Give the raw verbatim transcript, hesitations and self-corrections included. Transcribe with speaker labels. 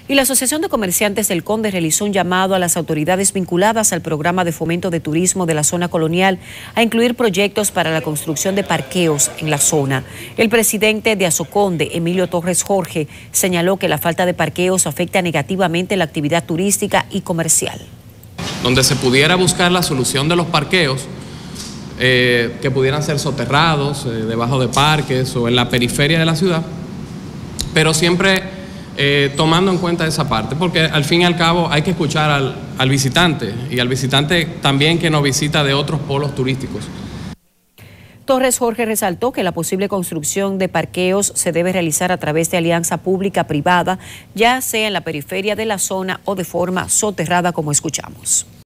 Speaker 1: Y la Asociación de Comerciantes del Conde realizó un llamado a las autoridades vinculadas al programa de fomento de turismo de la zona colonial a incluir proyectos para la construcción de parqueos en la zona. El presidente de Asoconde, Emilio Torres Jorge, señaló que la falta de parqueos afecta negativamente la actividad turística y comercial.
Speaker 2: Donde se pudiera buscar la solución de los parqueos, eh, que pudieran ser soterrados, eh, debajo de parques o en la periferia de la ciudad, pero siempre Eh, tomando en cuenta esa parte, porque al fin y al cabo hay que escuchar al, al visitante y al visitante también que nos visita de otros polos turísticos.
Speaker 1: Torres Jorge resaltó que la posible construcción de parqueos se debe realizar a través de alianza pública-privada, ya sea en la periferia de la zona o de forma soterrada, como escuchamos.